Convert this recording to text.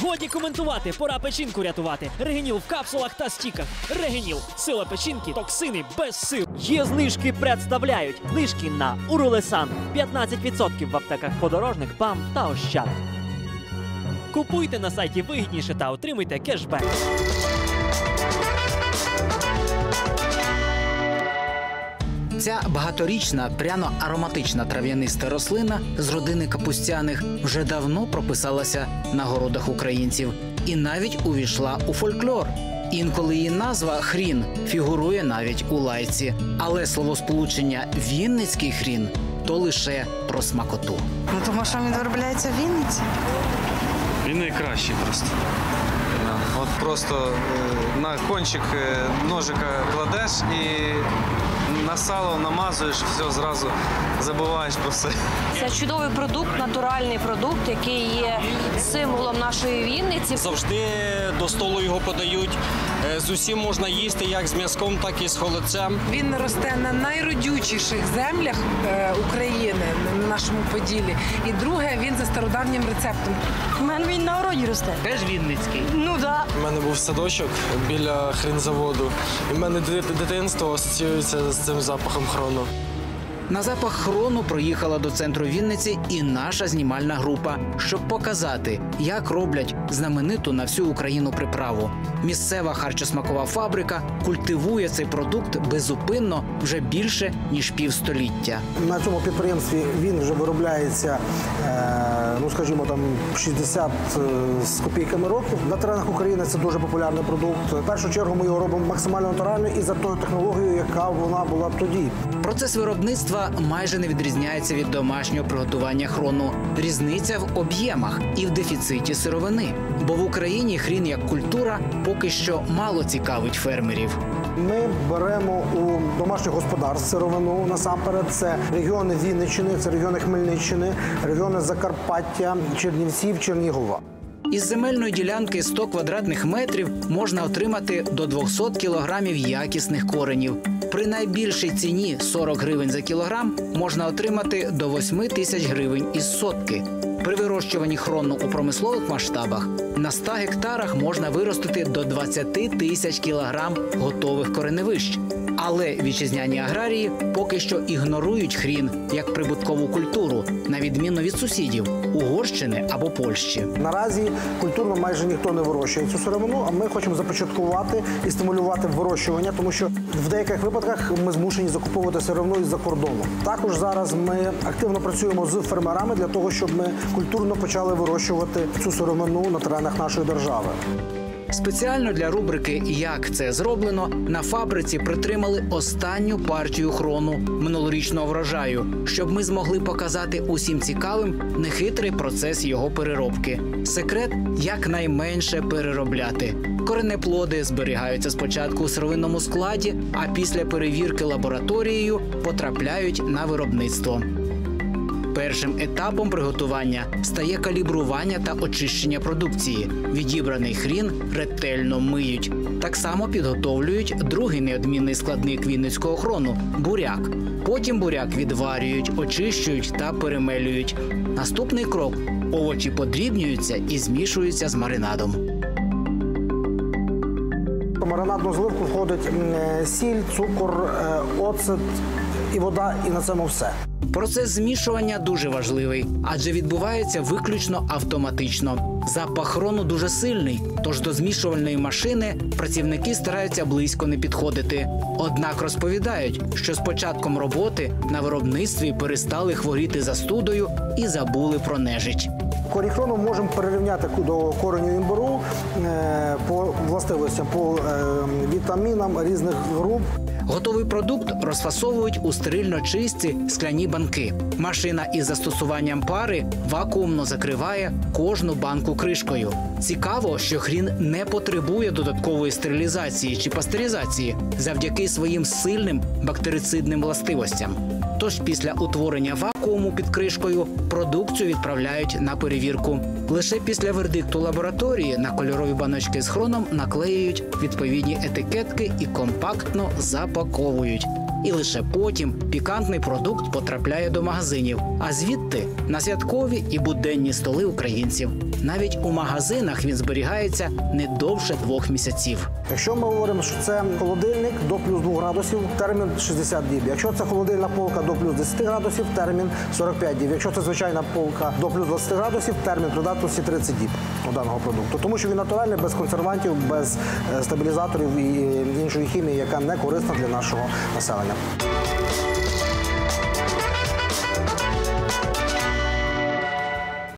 Годі коментувати, пора печінку рятувати. Регеніл в капсулах та стіках. Регеніл – сила печінки, токсини без сил. Є знижки представляють. Знижки на Урулесан. 15% в аптеках Подорожник, БАМ та Ощад. Купуйте на сайті вигідніше та отримуйте кешбек. Ця багаторічна, пряно-ароматична трав'яниста рослина з родини капустяних вже давно прописалася на городах українців і навіть увійшла у фольклор. Інколи її назва «хрін» фігурує навіть у лайці. Але словосполучення «вінницький хрін» – то лише про смакоту. Ну, тому що він виробляється в Вінниці. Він найкращий просто. От просто на кончик ножика кладеш і на сало намазуєш, все, зразу забуваєш про все. Це чудовий продукт, натуральний продукт, який є символом нашої Вінниці. Завжди до столу його подають. З усім можна їсти, як з м'язком, так і з холодцем. Він росте на найродючіших землях України, на нашому Поділлі. І друге, він за стародавнім рецептом. У мене він на городі росте. Теж вінницький. Ну так. У мене був садочок біля хрінзаводу. І в мене дитинство асоціюється з цим запахом хрону. На запах хрону проїхала до центру Вінниці і наша знімальна група, щоб показати, як роблять знамениту на всю Україну приправу. Місцева харчосмакова фабрика культивує цей продукт безупинно вже більше, ніж півстоліття. На цьому підприємстві він вже виробляється, ну скажімо, там 60 з копійками років. На теренах України це дуже популярний продукт. В першу чергу ми його робимо максимально натурально і за тою технологією, яка вона була тоді. Процес виробництва майже не відрізняється від домашнього приготування хрону. Різниця в об'ємах і в дефіциті сировини. Бо в Україні хрін як культура поки що мало цікавить фермерів. Ми беремо у домашніх господарств сировину насамперед. Це регіони Вінниччини, це регіони Хмельниччини, регіони Закарпаття, Чернівців, Чернігова. Із земельної ділянки 100 квадратних метрів можна отримати до 200 кілограмів якісних коренів. При найбільшій ціні 40 гривень за кілограм можна отримати до 8 тисяч гривень із сотки. При вирощуванні хрону у промислових масштабах на 100 гектарах можна виростити до 20 тисяч кілограм готових кореневищ. Але вітчизняні аграрії поки що ігнорують хрін як прибуткову культуру, на відміну від сусідів – Угорщини або Польщі. Наразі культурно майже ніхто не вирощує цю сировину, а ми хочемо започаткувати і стимулювати вирощування, тому що в деяких випадках ми змушені закуповувати сировину із-за кордону. Також зараз ми активно працюємо з фермерами для того, щоб ми культурно почали вирощувати цю сировину на теренах нашої держави. Спеціально для рубрики «Як це зроблено» на фабриці притримали останню партію хрону минулорічного врожаю, щоб ми змогли показати усім цікавим нехитрий процес його переробки. Секрет – якнайменше переробляти. Коренеплоди зберігаються спочатку у сировинному складі, а після перевірки лабораторією потрапляють на виробництво. Першим етапом приготування стає калібрування та очищення продукції. Відібраний хрін ретельно миють. Так само підготовлюють другий неодмінний складник вінницького хрону – буряк. Потім буряк відварюють, очищують та перемелюють. Наступний крок – овочі подрібнюються і змішуються з маринадом. В маринадну зливку входить сіль, цукор, оцет і вода, і на цьому все. Процес змішування дуже важливий, адже відбувається виключно автоматично. Запах хрону дуже сильний, тож до змішувальної машини працівники стараються близько не підходити. Однак розповідають, що з початком роботи на виробництві перестали хворіти застудою і забули про нежить. Корінь хрону можемо перерівняти до кореню імбиру по властивостям, по вітамінам різних груп. Готовий продукт розфасовують у стерильно чисті скляні банки. Машина із застосуванням пари вакуумно закриває кожну банку кришкою. Цікаво, що хрін не потребує додаткової стерилізації чи пастеризації завдяки своїм сильним бактерицидним властивостям. Тож після утворення вакууму під кришкою продукцію відправляють на перевірку. Лише після вердикту лабораторії на кольорові баночки з хроном наклеюють відповідні етикетки і компактно запаковують. І лише потім пікантний продукт потрапляє до магазинів, а звідти на святкові і буденні столи українців. Навіть у магазинах він зберігається не довше 2 місяців. Якщо ми говоримо, що це холодильник до плюс 2 градусів, термін 60 діб. Якщо це холодильна полка до плюс 10 градусів, термін 45 діб. Якщо це звичайна полка до плюс 20 градусів, термін придатності 30 діб у даного продукту. Тому що він натуральний, без консервантів, без стабілізаторів і іншої хімії, яка не корисна для нашого населення.